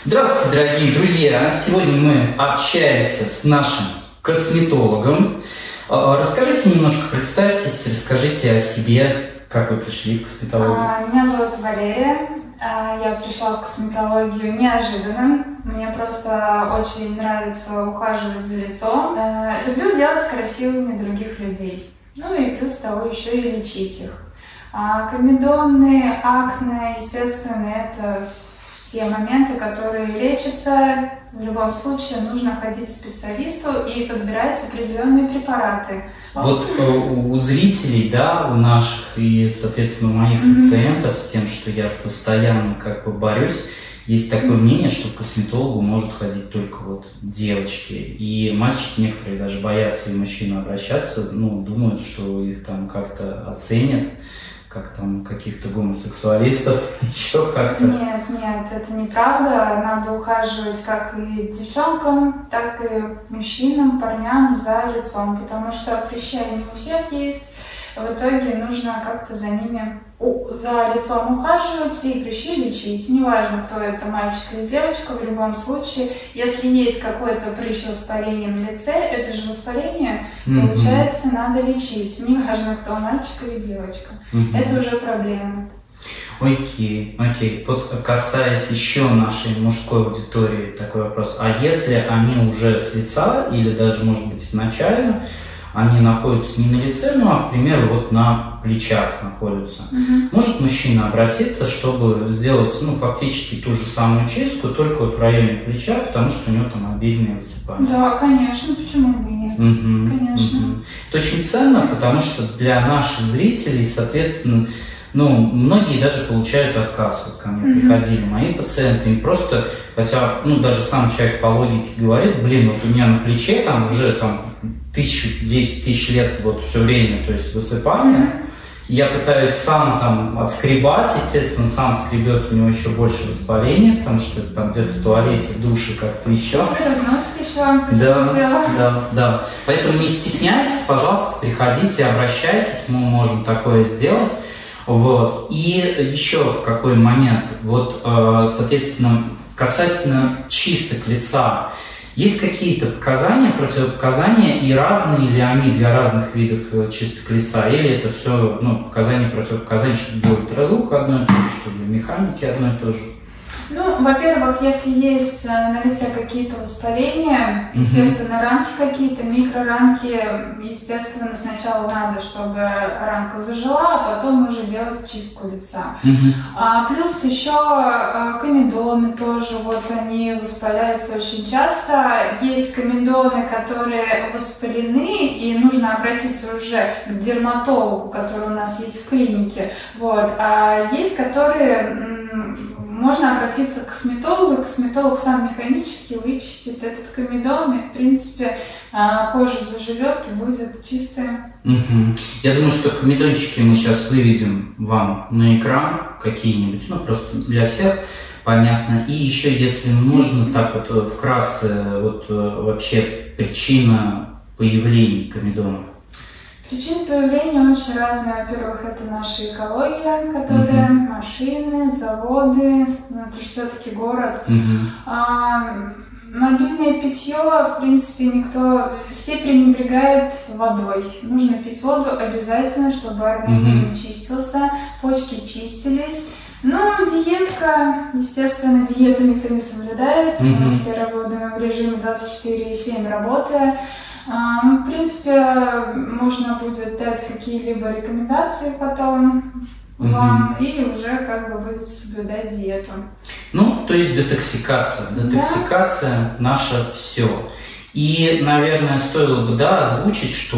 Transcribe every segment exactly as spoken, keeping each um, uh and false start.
Здравствуйте, дорогие друзья! Сегодня мы общаемся с нашим косметологом. Расскажите немножко, представьтесь, расскажите о себе, как вы пришли в косметологию. Меня зовут Валерия. Я пришла в косметологию неожиданно. Мне просто очень нравится ухаживать за лицом. Люблю делать красивыми других людей. Ну и плюс того еще и лечить их. Комедоны, акне, естественно, это все моменты, которые лечатся. В любом случае нужно ходить к специалисту и подбирать определенные препараты. Вот у зрителей, да, у наших и, соответственно, у моих mm-hmm. пациентов с тем, что я постоянно как бы борюсь, есть такое mm-hmm. мнение, что к косметологу может ходить только вот девочки. И мальчики некоторые даже боятся и мужчины обращаться, ну, думают, что их там как-то оценят, как там каких-то гомосексуалистов, еще как-то. Нет, нет, это неправда. Надо ухаживать как и девчонкам, так и мужчинам, парням за лицом, потому что прыщи не у всех есть. В итоге нужно как-то за ними, за лицом ухаживать и прыщи лечить. Неважно, кто это, мальчик или девочка, в любом случае, если есть какое-то прыщ воспаление на лице, это же воспаление, mm-hmm. получается, надо лечить. Неважно, кто, мальчик или девочка. Mm-hmm. Это уже проблема. Окей, окей. Вот касаясь еще нашей мужской аудитории, такой вопрос. А если они уже с лица, или даже, может быть, изначально, они находятся не на лице, ну, а, к примеру, вот на плечах находятся. Uh-huh. Может мужчина обратиться, чтобы сделать, ну, фактически ту же самую чистку, только вот в районе плеча, потому что у него там обильные высыпания. Да, конечно, почему бы и нет? Uh-huh. Конечно. Uh-huh. Это очень ценно, потому что для наших зрителей, соответственно, ну, многие даже получают отказ. Вот ко мне mm-hmm. приходили мои пациенты, им просто, хотя, ну, даже сам человек по логике говорит, блин, вот у меня на плече там уже там тысячу, десять тысяч лет вот все время, то есть высыпание. Mm-hmm. Я пытаюсь сам там отскребать, естественно, сам скребет, у него еще больше воспаления, потому что это там где-то в туалете, в душе, как-то еще. Разносит еще, да, да, да. Поэтому не стесняйтесь, пожалуйста, приходите, обращайтесь, мы можем такое сделать. Вот. И еще какой момент, вот, соответственно, касательно чисток лица, есть какие-то показания, противопоказания, и разные ли они для разных видов чисток лица, или это все, ну, показания, противопоказания, что для ультразвука одно и то же, что для механики одно и то же? Ну, во-первых, если есть на лице какие-то воспаления, естественно, ранки какие-то, микроранки, естественно, сначала надо, чтобы ранка зажила, а потом уже делать чистку лица. Uh-huh. А, плюс еще комедоны тоже, вот они воспаляются очень часто. Есть комедоны, которые воспалены, и нужно обратиться уже к дерматологу, который у нас есть в клинике. Вот. А есть, которые... Можно обратиться к косметологу, и косметолог сам механически вычистит этот комедон, и, в принципе, кожа заживет и будет чистая. Угу. Я думаю, что комедончики мы сейчас выведем вам на экран какие-нибудь, ну, просто для всех понятно. И еще, если нужно, так вот вкратце, вот вообще причина появления комедонов. Причин появления очень разные. Во-первых, это наша экология, которая uh-huh. машины, заводы, ну, это же все-таки город. Uh-huh. А, мобильное питье, в принципе, никто, все пренебрегают водой. Нужно пить воду обязательно, чтобы организм uh-huh. чистился, почки чистились. Ну, диетка, естественно, диету никто не соблюдает. Uh-huh. Мы все работаем в режиме двадцать четыре семь работая. Ну, в принципе, можно будет дать какие-либо рекомендации потом вам, mm-hmm. и уже как бы будете соблюдать диету. Ну, то есть детоксикация. Детоксикация да. наше все. И, наверное, стоило бы, да, озвучить, что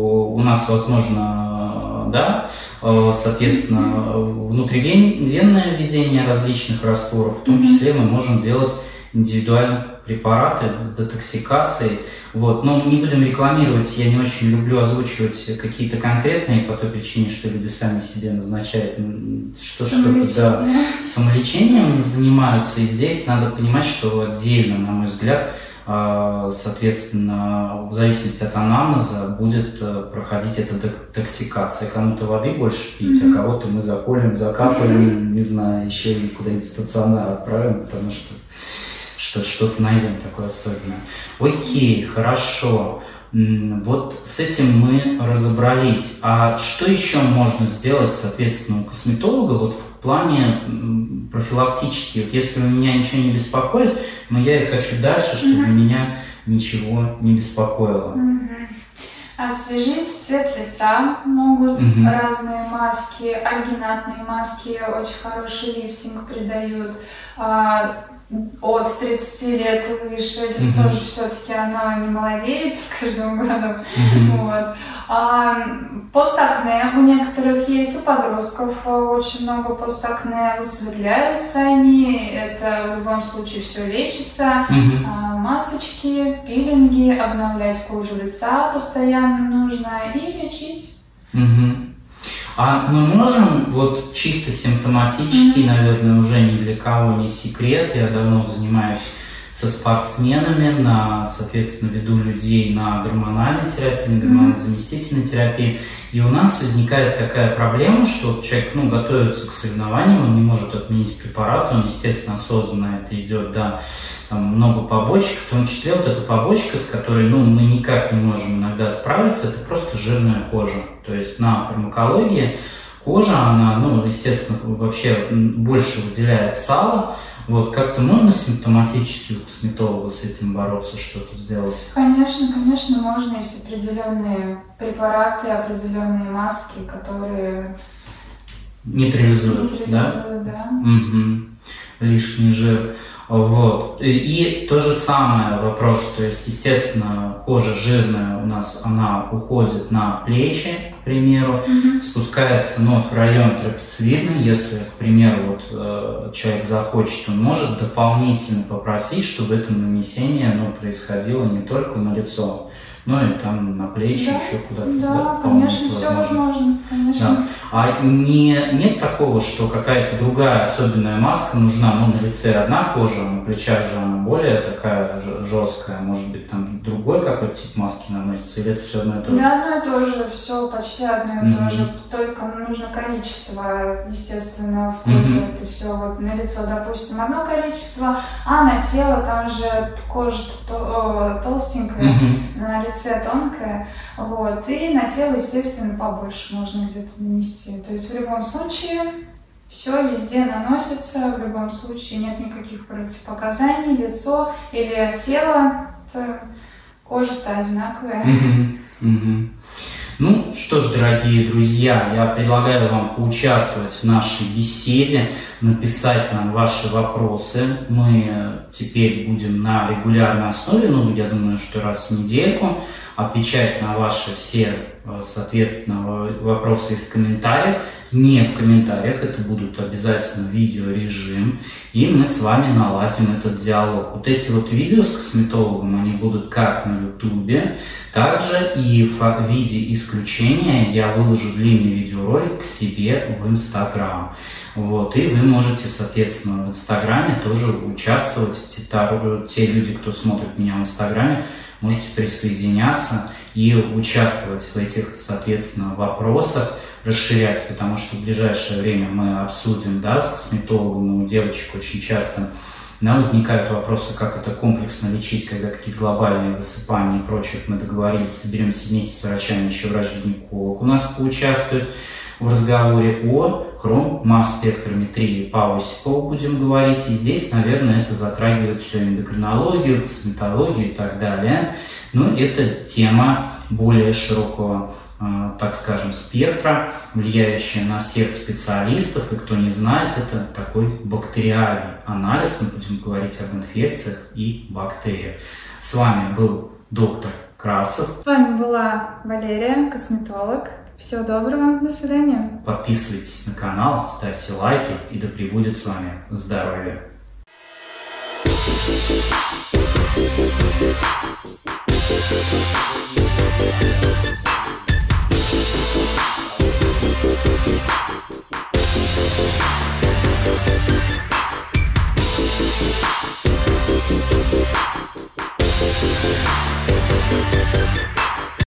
у нас, возможно, да, соответственно, mm-hmm. внутривенное введение различных растворов, в том числе mm-hmm. мы можем делать индивидуальные препараты с детоксикацией. Вот. Но не будем рекламировать, я не очень люблю озвучивать какие-то конкретные по той причине, что люди сами себе назначают, что что-то да, самолечением занимаются. И здесь надо понимать, что отдельно, на мой взгляд, соответственно, в зависимости от анамнеза будет проходить эта детоксикация. Кому-то воды больше пить, mm-hmm. а кого-то мы заколем, закапаем, не знаю, еще куда-нибудь в стационар отправим, потому что что что-то найдем такое особенное. Окей, хорошо. Вот с этим мы разобрались. А что еще можно сделать, соответственно, у косметолога вот в плане профилактически? Вот если у меня ничего не беспокоит, но я и хочу дальше, чтобы mm-hmm. меня ничего не беспокоило. Mm-hmm. Освежить цвет лица могут mm-hmm. разные маски, альгинатные маски очень хороший лифтинг придают. От тридцати лет и выше лицо mm-hmm. же все-таки оно не молодеет с каждым годом. Mm-hmm. Вот. А постакне у некоторых есть, у подростков очень много постакне, высветляются они, это в любом случае все лечится. Mm-hmm. А, масочки, пилинги, обновлять кожу лица постоянно нужно и лечить. Mm-hmm. А мы можем, вот чисто симптоматически, mm-hmm. наверное, уже ни для кого не секрет, я давно занимаюсь со спортсменами, на, соответственно, веду людей на гормональной терапии, на гормонозаместительной терапии, и у нас возникает такая проблема, что человек, ну, готовится к соревнованиям, он не может отменить препарат, он, естественно, осознанно это идет, да, там много побочек, в том числе вот эта побочка, с которой, ну, мы никак не можем иногда справиться, это просто жирная кожа. То есть на фармакологии кожа, она, ну, естественно, вообще больше выделяет сало. Вот как-то можно симптоматически у косметолога с этим бороться, что-то сделать? Конечно, конечно, можно, есть определенные препараты, определенные маски, которые нейтрализуют, нейтрализуют, да? да. Угу. Лишний жир. Вот. И то же самое вопрос, то есть, естественно, кожа жирная у нас, она уходит на плечи, к примеру, mm-hmm. спускается, ну, в район трапециевидный, если, к примеру, вот, э, человек захочет, он может дополнительно попросить, чтобы это нанесение, ну, происходило не только на лицо, но и там на плечи, да, еще куда-то. Да, да, конечно, все возможно, конечно. Да. А не, нет такого, что какая-то другая особенная маска нужна, ну, на лице одна кожа, на плечах же она более такая жесткая, может быть, там другой какой-то тип маски наносится, или это все одно и то же? Да, одно и то же, все почти одно и mm-hmm. то же, только нужно количество, естественно, сколько mm-hmm. это все вот на лицо, допустим, одно количество, а на тело там же кожа то, толстенькая, mm-hmm. на лице тонкая, вот, и на тело, естественно, побольше можно где-то нанести. То есть в любом случае все везде наносится, в любом случае нет никаких противопоказаний, лицо или тело, кожа-то одинаковая. Mm-hmm. Mm-hmm. Ну что ж, дорогие друзья, я предлагаю вам поучаствовать в нашей беседе, написать нам ваши вопросы. Мы теперь будем на регулярной основе, ну, я думаю, что раз в недельку, отвечать на ваши все, соответственно, вопросы из комментариев. Не в комментариях, это будут обязательно видеорежим, и мы с вами наладим этот диалог. Вот эти вот видео с косметологом, они будут как на ютубе, также и в виде исключения я выложу длинный видеоролик к себе в Инстаграм. Вот, и вы можете, соответственно, в Инстаграме тоже участвовать. Те, те люди, кто смотрит меня в Инстаграме, можете присоединяться и участвовать в этих, соответственно, вопросах, расширять, потому что в ближайшее время мы обсудим, да, с косметологом, но у девочек очень часто да, возникают вопросы, как это комплексно лечить, когда какие-то глобальные высыпания и прочее. Мы договорились, соберемся вместе с врачами, еще врач-гинеколог у нас поучаствует в разговоре о хром-масс-спектрометрии по Осипову будем говорить. И здесь, наверное, это затрагивает все эндокринологию, косметологию и так далее. Но это тема более широкого, так скажем, спектра, влияющая на всех специалистов. И кто не знает, это такой бактериальный анализ. Мы будем говорить об инфекциях и бактериях. С вами был доктор Кравцев. С вами была Валерия, косметолог. Всего доброго, до свидания. Подписывайтесь на канал, ставьте лайки, и да пребудет с вами здоровье. We'll be right back.